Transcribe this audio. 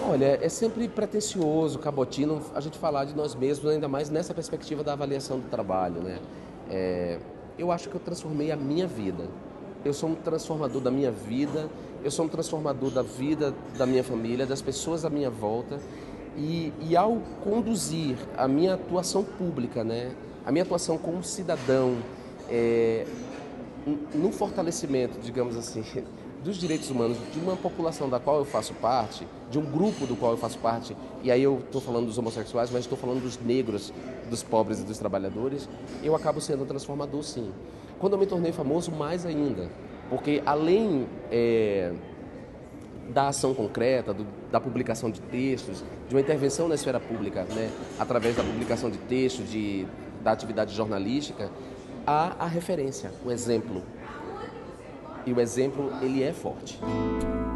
Olha, é sempre pretensioso, cabotino a gente falar de nós mesmos, ainda mais nessa perspectiva da avaliação do trabalho, né? É, eu acho que eu transformei a minha vida. Eu sou um transformador da minha vida, eu sou um transformador da vida da minha família, das pessoas à minha volta. E ao conduzir a minha atuação pública, né? A minha atuação como cidadão, é, no fortalecimento, digamos assim, dos direitos humanos de uma população da qual eu faço parte, de um grupo do qual eu faço parte, e aí eu estou falando dos homossexuais, mas estou falando dos negros, dos pobres e dos trabalhadores, eu acabo sendo um transformador, sim. Quando eu me tornei famoso, mais ainda, porque além da ação concreta, da publicação de textos, de uma intervenção na esfera pública, né, através da publicação de textos, da atividade jornalística, há a referência, o exemplo. E o exemplo, ele é forte.